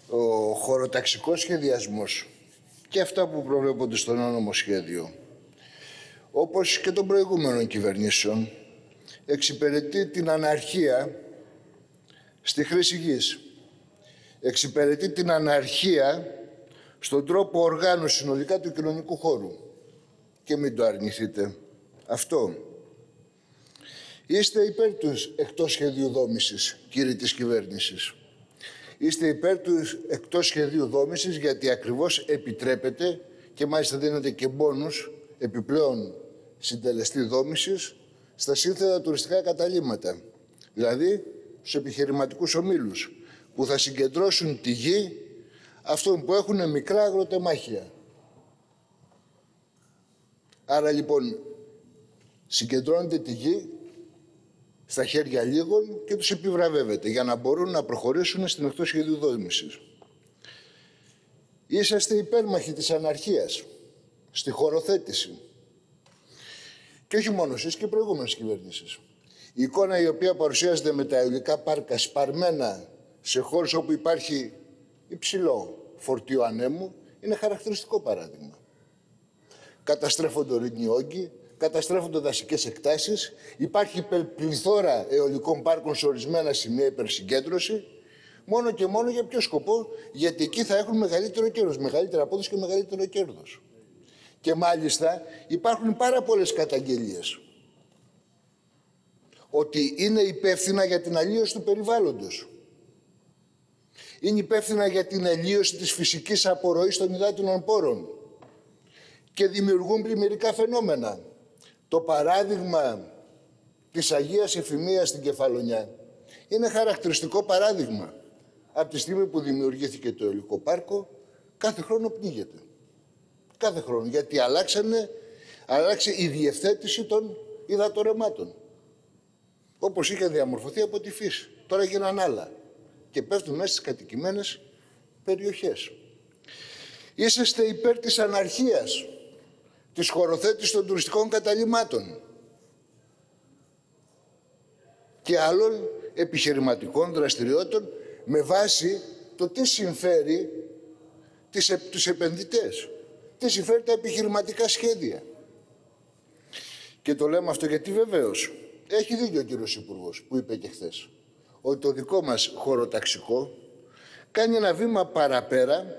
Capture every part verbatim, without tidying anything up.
ο χωροταξικός σχεδιασμός και αυτά που προβλέπονται στο νέο νομοσχέδιο, όπως και των προηγούμενων κυβερνήσεων, εξυπηρετεί την αναρχία στη χρήση γης. Εξυπηρετεί την αναρχία στον τρόπο οργάνωσης συνολικά του κοινωνικού χώρου. Και μην το αρνηθείτε αυτό. Είστε υπέρ του εκτός σχεδίου δόμησης, κύριοι της κυβέρνησης. Είστε υπέρ του εκτός σχεδίου δόμησης γιατί ακριβώς επιτρέπεται και μάλιστα δίνεται και μπόνους επιπλέον συντελεστή δόμησης στα σύνθετα τουριστικά καταλύματα. Δηλαδή στους επιχειρηματικούς ομίλους που θα συγκεντρώσουν τη γη αυτών που έχουν μικρά αγροτεμάχια. Άρα λοιπόν συγκεντρώνεται τη γη στα χέρια λίγων και τους επιβραβεύεται για να μπορούν να προχωρήσουν στην εκτός σχεδίου δόμησης. Είσαστε υπέρμαχοι της αναρχίας στη χωροθέτηση. Και όχι μόνο εσείς και οι προηγούμενες κυβερνήσεις. Η εικόνα η οποία παρουσιάζεται με τα αεολικά πάρκα σπαρμένα σε χώρες όπου υπάρχει υψηλό φορτίο ανέμου είναι χαρακτηριστικό παράδειγμα. Καταστρέφονται ορεινοί όγκοι, καταστρέφονται δασικές εκτάσεις, υπάρχει πληθώρα αιωλικών πάρκων σε ορισμένα σημεία υπερσυγκέντρωση, μόνο και μόνο για ποιο σκοπό? Γιατί εκεί θα έχουν μεγαλύτερο κέρδος, μεγαλύτερη απόδοση και μεγαλύτερο κέρδος. Και μάλιστα υπάρχουν πάρα πολλές καταγγελίες ότι είναι υπεύθυνα για την αλλίωση του περιβάλλοντος. Είναι υπεύθυνα για την αλλίωση της φυσικής απορροής των υδάτινων πόρων και δημιουργούν πλημμυρικά φαινόμενα. Το παράδειγμα της Αγίας Εφημίας στην Κεφαλονιά είναι χαρακτηριστικό παράδειγμα. Από τη στιγμή που δημιουργήθηκε το αιωλικό πάρκο, κάθε χρόνο πνίγεται. Κάθε χρόνο, γιατί αλλάξανε, αλλάξε η διευθέτηση των υδατορρεμμάτων. Όπως είχε διαμορφωθεί από τη φύση. Τώρα γίνανε άλλα και πέφτουν μέσα στις κατοικημένες περιοχές. Είσαστε υπέρ της αναρχίας, της χωροθέτησης των τουριστικών καταλυμάτων και άλλων επιχειρηματικών δραστηριότητων με βάση το τι συμφέρει τους επενδυτές, τι συμφέρει τα επιχειρηματικά σχέδια. Και το λέμε αυτό γιατί βεβαίως έχει δίκιο ο κύριος Υπουργός που είπε και χθες ότι το δικό μας χωροταξικό κάνει ένα βήμα παραπέρα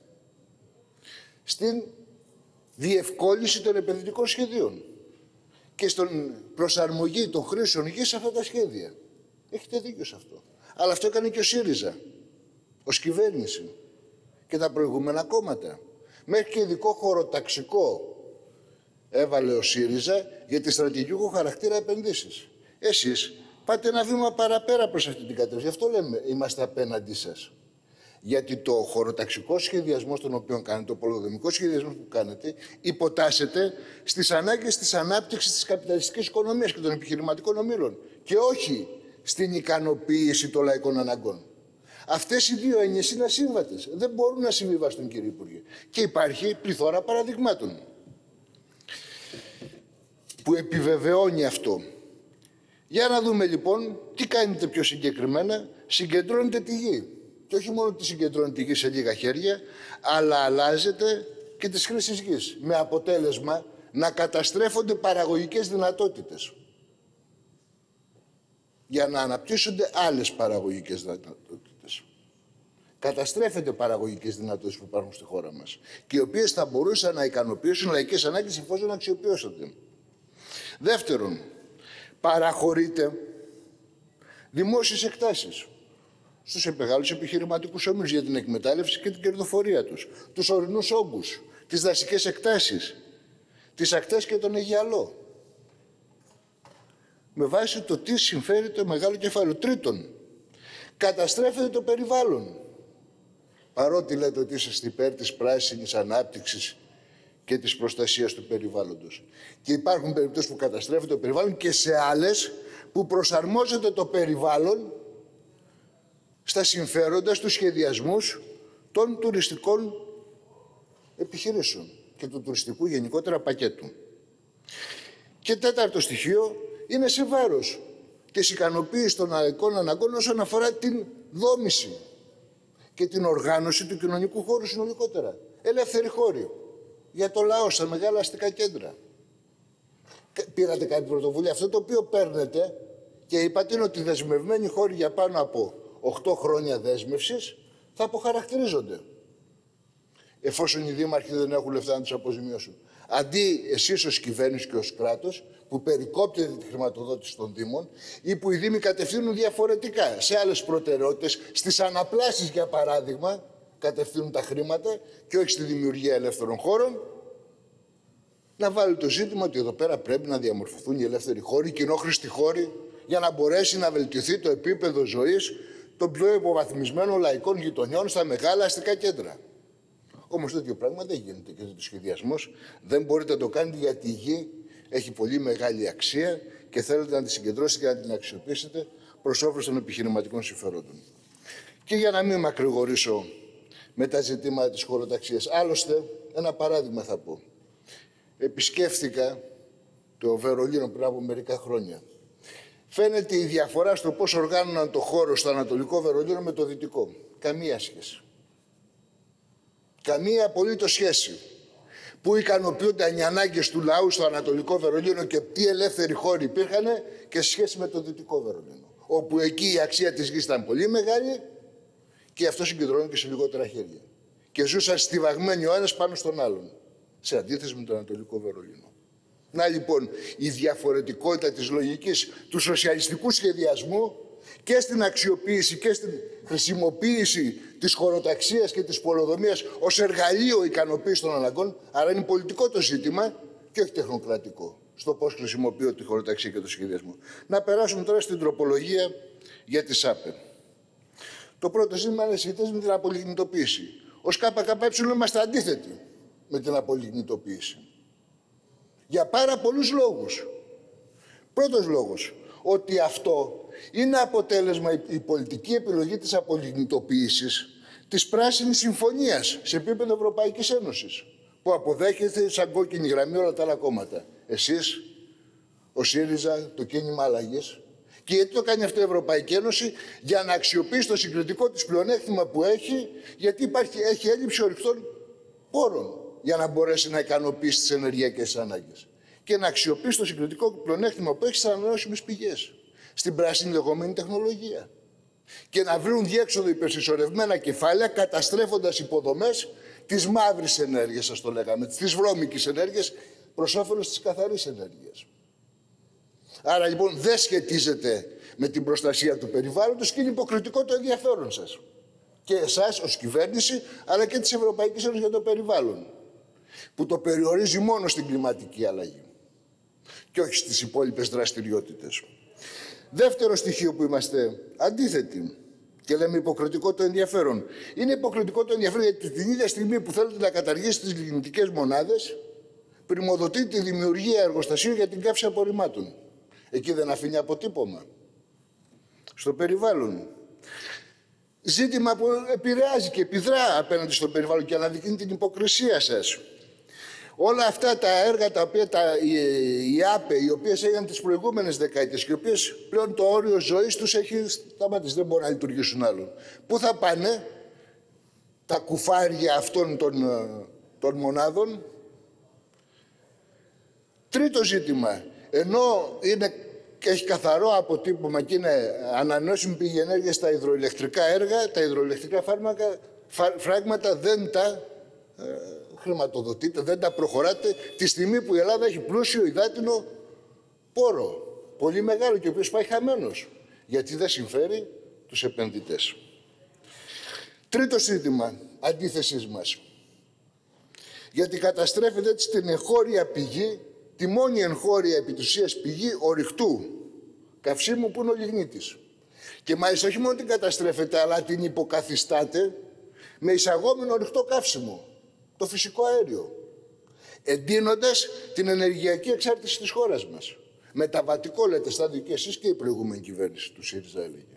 στην διευκόλυνση των επενδυτικών σχεδίων και στην προσαρμογή των χρήσεων γης σε αυτά τα σχέδια. Έχετε δίκιο σε αυτό. Αλλά αυτό έκανε και ο ΣΥΡΙΖΑ ως κυβέρνηση και τα προηγούμενα κόμματα. Μέχρι και ειδικό χωροταξικό έβαλε ο ΣΥΡΙΖΑ για τη στρατηγικού χαρακτήρα επενδύσεις. Εσείς πάτε ένα βήμα παραπέρα προς αυτή την κατεύθυνση. Γι' αυτό λέμε είμαστε απέναντί σας. Γιατί το χωροταξικό σχεδιασμό τον οποίο κάνετε, το πολεοδομικό σχεδιασμό που κάνετε, υποτάσσεται στις ανάγκες της ανάπτυξης της καπιταλιστικής οικονομίας και των επιχειρηματικών ομίλων και όχι στην ικανοποίηση των λαϊκών αναγκών. Αυτές οι δύο έννοιες είναι ασύμβατες. Δεν μπορούν να συμβιβαστούν, κύριε Υπουργέ. Και υπάρχει πληθώρα παραδειγμάτων που επιβεβαιώνει αυτό. Για να δούμε λοιπόν τι κάνετε πιο συγκεκριμένα. Συγκεντρώνετε τη γη. Και όχι μόνο τη συγκεντρώνετε τη γη σε λίγα χέρια, αλλά αλλάζετε και τις χρήσεις γης. Με αποτέλεσμα να καταστρέφονται παραγωγικές δυνατότητες. Για να αναπτύσσονται άλλες παραγωγικές δυνατότητες. Καταστρέφεται παραγωγικές δυνατότητες που υπάρχουν στη χώρα μας και οι οποίες θα μπορούσαν να ικανοποιήσουν λαϊκές ανάγκες εφόσον αξιοποιήσονται. Δεύτερον, παραχωρείται δημόσιες εκτάσεις στους μεγάλους επιχειρηματικούς ομίλους για την εκμετάλλευση και την κερδοφορία τους, τους ορεινούς όγκους, τις δασικές εκτάσεις, τις ακτές και τον Αιγιαλό. Με βάση το τι συμφέρει το μεγάλο κεφάλαιο. Τρίτον, καταστρέφεται το περιβάλλον. Παρότι λέτε ότι είσαστε υπέρ της πράσινης ανάπτυξης και της προστασίας του περιβάλλοντος. Και υπάρχουν περιπτώσεις που καταστρέφεται το περιβάλλον και σε άλλες που προσαρμόζεται το περιβάλλον στα συμφέροντα, στους σχεδιασμούς των τουριστικών επιχειρήσεων και του τουριστικού γενικότερα πακέτου. Και τέταρτο στοιχείο είναι σε βάρος της ικανοποίησης των λαϊκών αναγκών όσον αφορά την δόμηση και την οργάνωση του κοινωνικού χώρου συνολικότερα. Ελεύθερη χώρη για το λαό στα μεγάλα αστικά κέντρα. Πήρατε κάτι πρωτοβουλία? Αυτό το οποίο παίρνετε και είπατε είναι ότι δεσμευμένοι χώροι για πάνω από οκτώ χρόνια δέσμευσης θα αποχαρακτηρίζονται. Εφόσον οι δήμαρχοι δεν έχουν λεφτά να τους αποζημιώσουν. Αντί εσείς ως κυβέρνηση και ως κράτος που περικόπτετε τη χρηματοδότηση των Δήμων ή που οι Δήμοι κατευθύνουν διαφορετικά σε άλλες προτεραιότητες, στις αναπλάσεις για παράδειγμα, κατευθύνουν τα χρήματα και όχι στη δημιουργία ελεύθερων χώρων, να βάλει το ζήτημα ότι εδώ πέρα πρέπει να διαμορφωθούν οι ελεύθεροι χώροι, οι κοινόχρηστοι χώροι, για να μπορέσει να βελτιωθεί το επίπεδο ζωής των πιο υποβαθμισμένων λαϊκών γειτονιών στα μεγάλα αστικά κέντρα. Όμως τέτοιο πράγμα δεν γίνεται και το σχεδιασμός δεν μπορείτε να το κάνετε γιατί η γη έχει πολύ μεγάλη αξία και θέλετε να τη συγκεντρώσετε και να την αξιοποιήσετε προς όφελος των επιχειρηματικών συμφερόντων. Και για να μην μακρηγορήσω με τα ζητήματα της χωροταξίας, άλλωστε ένα παράδειγμα θα πω. Επισκέφθηκα το Βερολίνο πριν από μερικά χρόνια. Φαίνεται η διαφορά στο πώς οργάνωναν το χώρο στο Ανατολικό Βερολίνο με το Δυτικό. Καμία σχέση. Καμία απολύτως σχέση. Πού ικανοποιούνταν οι ανάγκες του λαού στο Ανατολικό Βερολίνο και τι ελεύθεροι χώροι υπήρχαν και σε σχέση με το Δυτικό Βερολίνο. Όπου εκεί η αξία της γης ήταν πολύ μεγάλη και αυτό συγκεντρώνεται σε λιγότερα χέρια. Και ζούσαν στιβαγμένοι ο ένας πάνω στον άλλον. Σε αντίθεση με το Ανατολικό Βερολίνο. Να λοιπόν η διαφορετικότητα της λογικής του σοσιαλιστικού σχεδιασμού και στην αξιοποίηση και στην χρησιμοποίηση της χωροταξίας και της πολεοδομίας ως εργαλείο ικανοποίησης των αναγκών, άρα είναι πολιτικό το ζήτημα και όχι τεχνοκρατικό, στο πώς χρησιμοποιώ τη χωροταξία και το σχεδιασμό. Να περάσουμε τώρα στην τροπολογία για τη ΣΑΠΕ. Το πρώτο ζήτημα είναι σχετικά με την απολιγνητοποίηση. Ως ΚΚΕ είμαστε αντίθετοι με την απολιγνητοποίηση. Για πάρα πολλούς λόγους. Πρώτος λόγος, ότι αυτό είναι αποτέλεσμα η πολιτική επιλογή της απολιγνητοποίησης της Πράσινης Συμφωνίας σε επίπεδο Ευρωπαϊκής Ένωσης, που αποδέχεται σαν κόκκινη γραμμή όλα τα άλλα κόμματα. Εσείς, ο ΣΥΡΙΖΑ, το κίνημα αλλαγής. Και γιατί το κάνει αυτό η Ευρωπαϊκή Ένωση? Για να αξιοποιήσει το συγκριτικό της πλεονέκτημα που έχει, γιατί υπάρχει, έχει έλλειψη ορυκτών πόρων για να μπορέσει να ικανοποιήσει τις ενεργειακές ανάγκες. Και να αξιοποιήσει το συγκριτικό πλεονέκτημα που έχει στις ανανεώσιμες πηγές, στην πράσινη λεγόμενη τεχνολογία. Και να βρουν διέξοδο υπερσυσσωρευμένα κεφάλαια, καταστρέφοντας υποδομές της μαύρης ενέργειας, σας το λέγαμε, της βρώμικης ενέργειας, προς όφελος της καθαρής ενέργειας. Άρα λοιπόν δεν σχετίζεται με την προστασία του περιβάλλοντος και είναι υποκριτικό το ενδιαφέρον σας. Και εσάς ως κυβέρνηση, αλλά και της Ευρωπαϊκής Ένωσης για το περιβάλλον, που το περιορίζει μόνο στην κλιματική αλλαγή και όχι στις υπόλοιπες δραστηριότητες. Δεύτερο στοιχείο που είμαστε αντίθετοι και λέμε υποκριτικό το ενδιαφέρον. Είναι υποκριτικό το ενδιαφέρον γιατί την ίδια στιγμή που θέλετε να καταργήσετε τις λιγνητικές μονάδες, πρημοδοτείτε τη δημιουργία εργοστασίων για την καύση απορριμμάτων. Εκεί δεν αφήνει αποτύπωμα. Στο περιβάλλον. Ζήτημα που επηρεάζει και επιδρά απέναντι στο περιβάλλον και αναδεικνύει την υποκρισία σας. Όλα αυτά τα έργα τα οποία τα, οι, οι ΑΠΕ, οι οποίες έγιναν τις προηγούμενες δεκαετίες και οι οποίες πλέον το όριο ζωής τους έχει σταματήσει, δεν μπορούν να λειτουργήσουν άλλον. Πού θα πάνε τα κουφάρια αυτών των, των μονάδων? Τρίτο ζήτημα, ενώ είναι, έχει καθαρό αποτύπωμα και είναι ανανεώσιμη πηγή ενέργειας στα υδροηλεκτρικά έργα, τα υδροηλεκτρικά φάρμακα, φα, φράγματα δεν τα ε, χρηματοδοτείτε, δεν τα προχωράτε τη στιγμή που η Ελλάδα έχει πλούσιο υδάτινο πόρο, πολύ μεγάλο και ο οποίος πάει χαμένος, γιατί δεν συμφέρει τους επενδυτές. Τρίτο ζήτημα αντίθεσης μας, γιατί καταστρέφεται έτσι την εγχώρια πηγή, τη μόνη εγχώρια επί της ουσίας πηγή ορυκτού καυσίμου που είναι ο λιγνίτης. Και μάλιστα όχι μόνο την καταστρέφεται, αλλά την υποκαθιστάτε με εισαγόμενο ορυκτό καύσιμο, το φυσικό αέριο, εντείνοντας την ενεργειακή εξάρτηση της χώρας μας. Μεταβατικό λέτε στάδιο και εσείς και η προηγούμενη κυβέρνηση του ΣΥΡΙΖΑ έλεγε.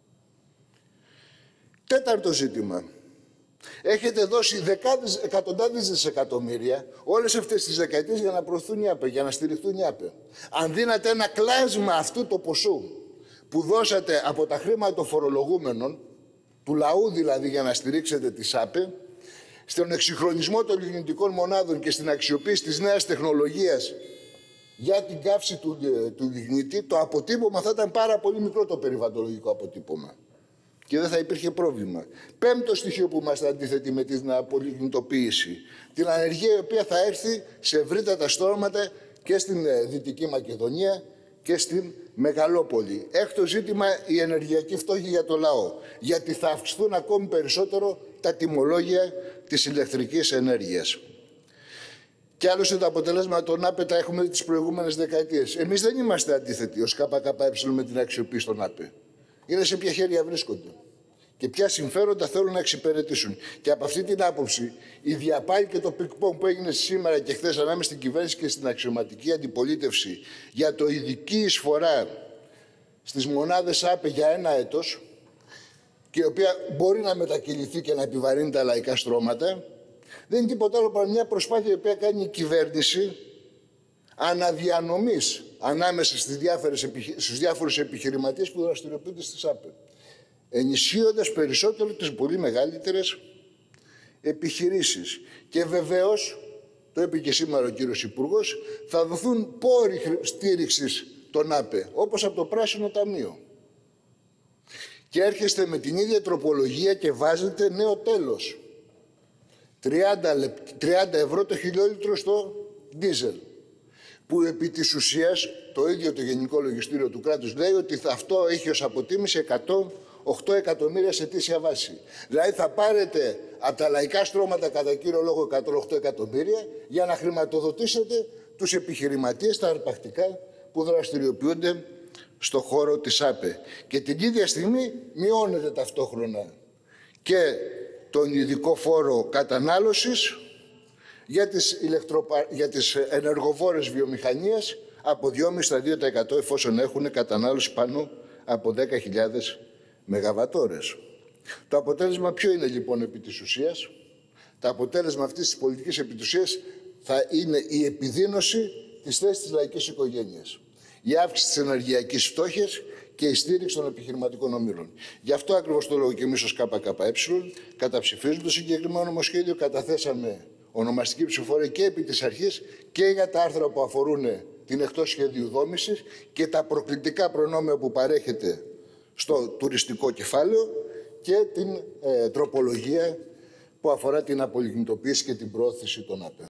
Τέταρτο ζήτημα. Έχετε δώσει δεκάδες, εκατοντάδες δισεκατομμύρια όλες αυτές τις δεκαετίες για να προωθούν οι ΑΠΕ, για να στηριχθούν οι ΑΠΕ. Αν δίνατε ένα κλάσμα αυτού το ποσού που δώσατε από τα χρήματα των φορολογούμενων του λαού δηλαδή για να στηρίξετε τη ΣΑΠΕ, στον εξυγχρονισμό των λιγνητικών μονάδων και στην αξιοποίηση της νέας τεχνολογίας για την καύση του, του λιγνίτη, το αποτύπωμα θα ήταν πάρα πολύ μικρό, το περιβαλλοντολογικό αποτύπωμα. Και δεν θα υπήρχε πρόβλημα. Πέμπτο στοιχείο που είμαστε αντίθετοι με την απολιγνητοποίηση. Την ανεργία η οποία θα έρθει σε ευρύτατα στρώματα και στην Δυτική Μακεδονία και στην Μεγαλόπολη. Έκτο ζήτημα, η ενεργειακή φτώχεια για το λαό. Γιατί θα αυξηθούν ακόμη περισσότερο τα τιμολόγια της ηλεκτρικής ενέργειας. Και άλλωστε τα αποτελέσματα των ΑΠΕ τα έχουμε δει τις προηγούμενες δεκαετίες. Εμείς δεν είμαστε αντίθετοι ως ΚΚΕ με την αξιοποίηση των ΑΠΕ. Είναι σε ποια χέρια βρίσκονται και ποια συμφέροντα θέλουν να εξυπηρετήσουν. Και από αυτή την άποψη, η διαπάλη και το πικ-πονγκ που έγινε σήμερα και χθες ανάμεσα στην κυβέρνηση και στην αξιωματική αντιπολίτευση για το ειδική εισφορά στις μονάδες ΑΠΕ για ένα έτος, και η οποία μπορεί να μετακυληθεί και να επιβαρύνει τα λαϊκά στρώματα, δεν είναι τίποτα άλλο παρά μια προσπάθεια η οποία κάνει η κυβέρνηση αναδιανομής ανάμεσα στις διάφορες επιχει... στους διάφορους επιχειρηματίες που δραστηριοποιούνται στις ΑΠΕ, ενισχύοντας περισσότερο τις πολύ μεγαλύτερες επιχειρήσεις. Και βεβαίως, το είπε και σήμερα ο κύριος Υπουργός, θα δοθούν πόροι στήριξης των ΑΠΕ, όπως από το Πράσινο Ταμείο. Και έρχεστε με την ίδια τροπολογία και βάζετε νέο τέλος. τριάντα ευρώ το χιλιόλιτρο στο ντίζελ. Που επί της ουσίας το ίδιο το Γενικό Λογιστήριο του κράτους λέει ότι αυτό έχει ως αποτίμηση εκατόν οκτώ εκατομμύρια σε αιτήσια βάση. Δηλαδή θα πάρετε από τα λαϊκά στρώματα κατά κύριο λόγο εκατόν οκτώ εκατομμύρια για να χρηματοδοτήσετε τους επιχειρηματίες, τα αρπακτικά που δραστηριοποιούνται στο χώρο της ΑΠΕ. Και την ίδια στιγμή μειώνεται ταυτόχρονα και τον ειδικό φόρο κατανάλωσης για τις, ηλεκτροπα... για τις ενεργοβόρες βιομηχανίες από δυόμισι στα δύο τοις εκατό εφόσον έχουν κατανάλωση πάνω από δέκα χιλιάδες μεγαβατόρες. Το αποτέλεσμα ποιο είναι λοιπόν επί της ουσίας? Το αποτέλεσμα αυτής της πολιτικής επί της ουσίας θα είναι η επιδείνωση της θέσης της λαϊκής οικογένειας, η αύξηση της ενεργειακής φτώχειας και η στήριξη των επιχειρηματικών ομίλων. Γι' αυτό ακριβώς το λόγο και εμείς ως ΚΚΕ, καταψηφίζουμε το συγκεκριμένο νομοσχέδιο, καταθέσαμε ονομαστική ψηφοφορία και επί της αρχής και για τα άρθρα που αφορούν την εκτός σχεδίου δόμησης και τα προκλητικά προνόμια που παρέχεται στο τουριστικό κεφάλαιο και την ε, τροπολογία που αφορά την απολιγνητοποίηση και την προώθηση των ΑΠΕ.